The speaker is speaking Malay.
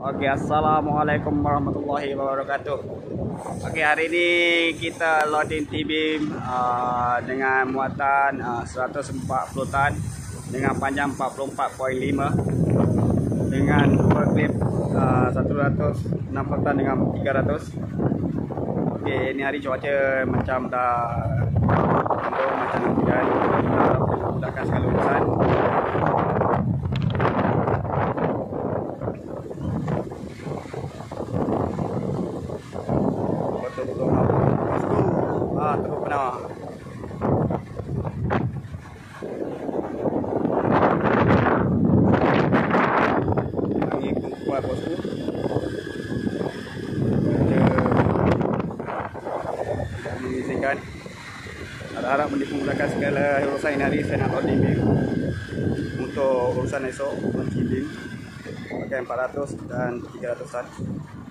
Oke, assalamualaikum warahmatullahi wabarakatuh. Oke, hari ini kita loading T-beam dengan muatan 140 tan dengan panjang 44.5 dengan super clip 160 tan dengan 300. Oke, ini hari cuaca macam dah mendung macam hujan, kita mudahkan segala urusan. Terus pernah angin kuat bosku. Diisikan. Harap menggunakan segala urusan ini hari saya nak loading beam untuk urusan esok launching beam pakai 400 dan 300 tan.